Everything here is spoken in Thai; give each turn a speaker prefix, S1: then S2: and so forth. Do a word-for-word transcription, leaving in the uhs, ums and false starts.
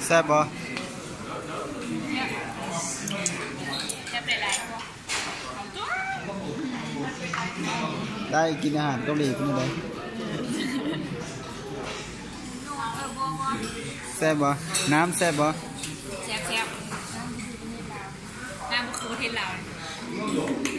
S1: ซ่บบ่
S2: แซ่บหลาย
S1: ๆได้กินอาหารเกาหลีกันได้แซ่บบ่น้ำแซ่บบ่
S2: แซ่บแซ่บน้ำบุกคูเทนเรา